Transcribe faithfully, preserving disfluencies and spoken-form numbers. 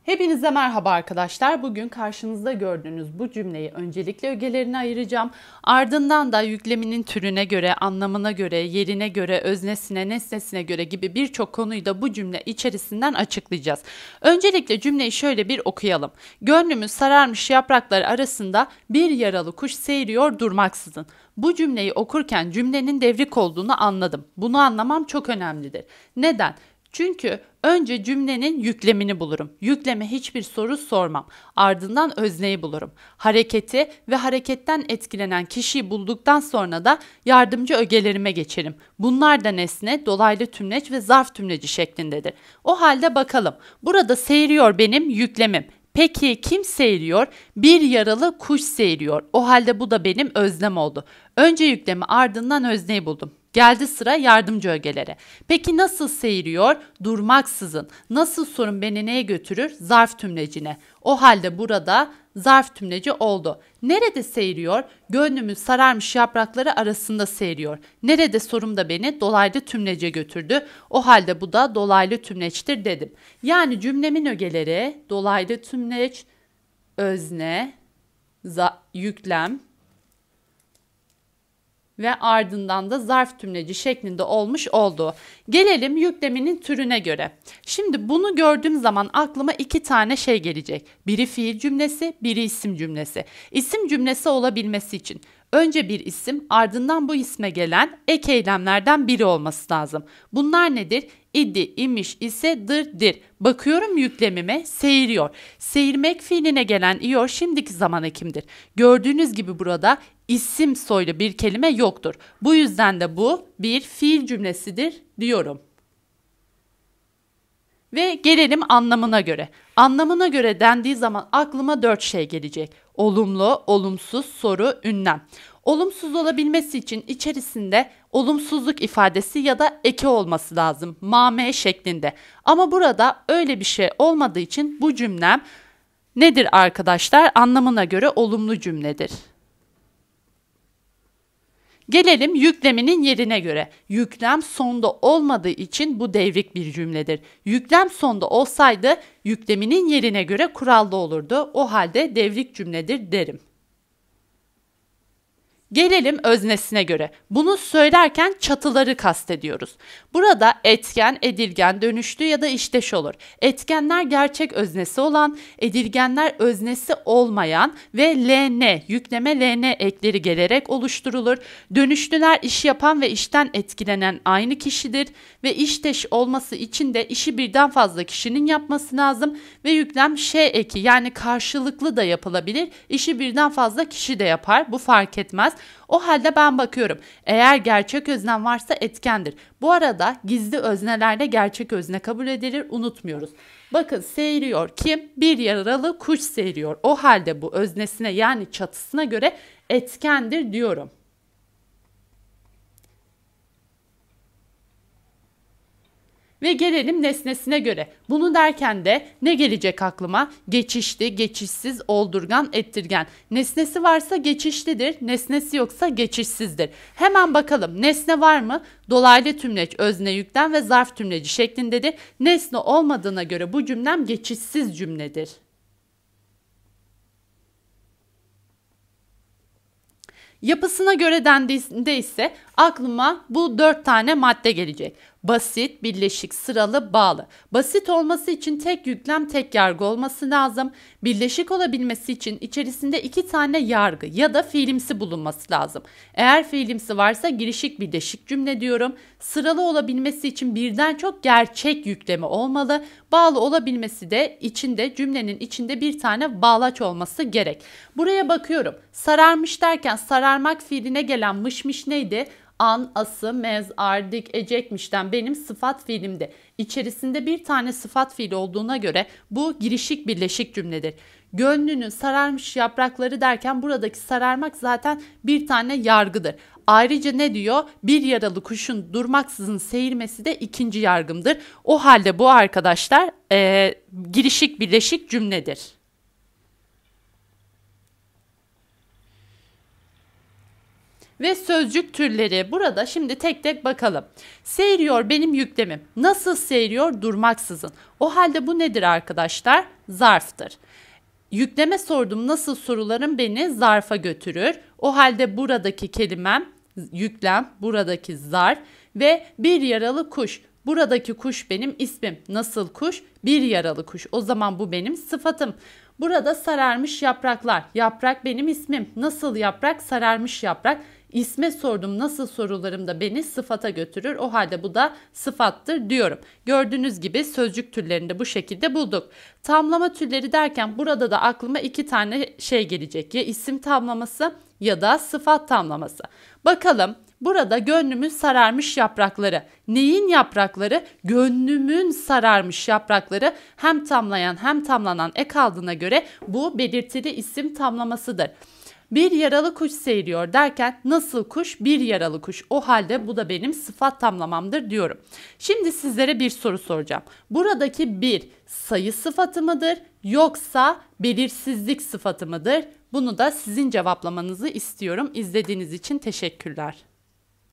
Hepinize merhaba arkadaşlar. Bugün karşınızda gördüğünüz bu cümleyi öncelikle ögelerine ayıracağım. Ardından da yükleminin türüne göre, anlamına göre, yerine göre, öznesine, nesnesine göre gibi birçok konuyu da bu cümle içerisinden açıklayacağız. Öncelikle cümleyi şöyle bir okuyalım. Gönlümüz sararmış yapraklar arasında bir yaralı kuş seyiriyor durmaksızın. Bu cümleyi okurken cümlenin devrik olduğunu anladım. Bunu anlamam çok önemlidir. Neden? Çünkü önce cümlenin yüklemini bulurum. Yükleme hiçbir soru sormam. Ardından özneyi bulurum. Hareketi ve hareketten etkilenen kişiyi bulduktan sonra da yardımcı ögelerime geçerim. Bunlar da nesne, dolaylı tümleç ve zarf tümleci şeklindedir. O halde bakalım. Burada seyiriyor benim yüklemim. Peki kim seyiriyor? Bir yaralı kuş seyiriyor. O halde bu da benim öznem oldu. Önce yüklemi ardından özneyi buldum. Geldi sıra yardımcı ögelere. Peki nasıl seyiriyor? Durmaksızın. Nasıl sorun beni neye götürür? Zarf tümlecine. O halde burada zarf tümleci oldu. Nerede seyiriyor? Gönlümüz sararmış yaprakları arasında seyiriyor. Nerede sorum da beni dolaylı tümlece götürdü. O halde bu da dolaylı tümleçtir dedim. Yani cümlemin ögeleri dolaylı tümleç, özne, yüklem ve ardından da zarf tümleci şeklinde olmuş oldu. Gelelim yükleminin türüne göre. Şimdi bunu gördüğüm zaman aklıma iki tane şey gelecek. Biri fiil cümlesi, biri isim cümlesi. İsim cümlesi olabilmesi için önce bir isim, ardından bu isme gelen ek eylemlerden biri olması lazım. Bunlar nedir? İdi, imiş, ise, dır, dir. Bakıyorum yüklemime seyiriyor. Seyirmek fiiline gelen iyor şimdiki zaman ekimdir. Gördüğünüz gibi burada isim soylu bir kelime yoktur. Bu yüzden de bu bir fiil cümlesidir diyorum. Ve gelelim anlamına göre. Anlamına göre dendiği zaman aklıma dört şey gelecek. Olumlu, olumsuz, soru, ünlem. Olumsuz olabilmesi için içerisinde olumsuzluk ifadesi ya da eki olması lazım. Mame şeklinde. Ama burada öyle bir şey olmadığı için bu cümlem nedir arkadaşlar? Anlamına göre olumlu cümledir. Gelelim yükleminin yerine göre. Yüklem sonda olmadığı için bu devrik bir cümledir. Yüklem sonda olsaydı yükleminin yerine göre kurallı olurdu. O halde devrik cümledir derim. Gelelim öznesine göre. Bunu söylerken çatıları kastediyoruz. Burada etken, edilgen, dönüşlü ya da işteş olur. Etkenler gerçek öznesi olan, edilgenler öznesi olmayan ve ln, yükleme ln ekleri gelerek oluşturulur. Dönüşlüler iş yapan ve işten etkilenen aynı kişidir ve işteş olması için de işi birden fazla kişinin yapması lazım ve yüklem ş eki yani karşılıklı da yapılabilir. İşi birden fazla kişi de yapar. Bu fark etmez. O halde ben bakıyorum. Eğer gerçek öznem varsa etkendir. Bu arada gizli öznelerde gerçek özne kabul edilir. Unutmuyoruz. Bakın seyiriyor kim? Bir yaralı kuş seyiriyor. O halde bu öznesine yani çatısına göre etkendir diyorum. Ve gelelim nesnesine göre. Bunu derken de ne gelecek aklıma? Geçişli, geçişsiz, oldurgan, ettirgen. Nesnesi varsa geçişlidir, nesnesi yoksa geçişsizdir. Hemen bakalım nesne var mı? Dolaylı tümleç, özne, yüklem ve zarf tümleci şeklindedir. Nesne olmadığına göre bu cümlem geçişsiz cümledir. Yapısına göre dendiğinde ise aklıma bu dört tane madde gelecek. Basit, birleşik, sıralı, bağlı. Basit olması için tek yüklem, tek yargı olması lazım. Birleşik olabilmesi için içerisinde iki tane yargı ya da fiilimsi bulunması lazım. Eğer fiilimsi varsa girişik birleşik cümle diyorum. Sıralı olabilmesi için birden çok gerçek yüklemi olmalı. Bağlı olabilmesi de içinde cümlenin içinde bir tane bağlaç olması gerek. Buraya bakıyorum. Sararmış derken sararmak fiiline gelen mışmış neydi? An, ası, mez, ar, dik, ecekmişten benim sıfat fiilimdi. İçerisinde bir tane sıfat fiili olduğuna göre bu girişik birleşik cümledir. Gönlünün sararmış yaprakları derken buradaki sararmak zaten bir tane yargıdır. Ayrıca ne diyor? Bir yaralı kuşun durmaksızın seyirmesi de ikinci yargımdır. O halde bu arkadaşlar e, girişik birleşik Ve sözcük türleri burada şimdi tek tek bakalım. Seyiriyor benim yüklemim. Nasıl seyiriyor? Durmaksızın. O halde bu nedir arkadaşlar? Zarftır. Yükleme sordum nasıl sorularım beni zarfa götürür. O halde buradaki kelimem yüklem, buradaki zarf ve bir yaralı kuş. Buradaki kuş benim ismim. Nasıl kuş? Bir yaralı kuş. O zaman bu benim sıfatım. Burada sararmış yapraklar. Yaprak benim ismim. Nasıl yaprak? Sararmış yaprak. İsme sordum nasıl sorularım da beni sıfata götürür. O halde bu da sıfattır diyorum. Gördüğünüz gibi sözcük türlerini de bu şekilde bulduk. Tamlama türleri derken burada da aklıma iki tane şey gelecek. Ya isim tamlaması ya da sıfat tamlaması. Bakalım. Burada gönlümün sararmış yaprakları. Neyin yaprakları? Gönlümün sararmış yaprakları hem tamlayan hem tamlanan ek aldığına göre bu belirtili isim tamlamasıdır. Bir yaralı kuş seyiriyor derken nasıl kuş? Bir yaralı kuş. O halde bu da benim sıfat tamlamamdır diyorum. Şimdi sizlere bir soru soracağım. Buradaki bir sayı sıfatı mıdır yoksa belirsizlik sıfatı mıdır? Bunu da sizin cevaplamanızı istiyorum. İzlediğiniz için teşekkürler.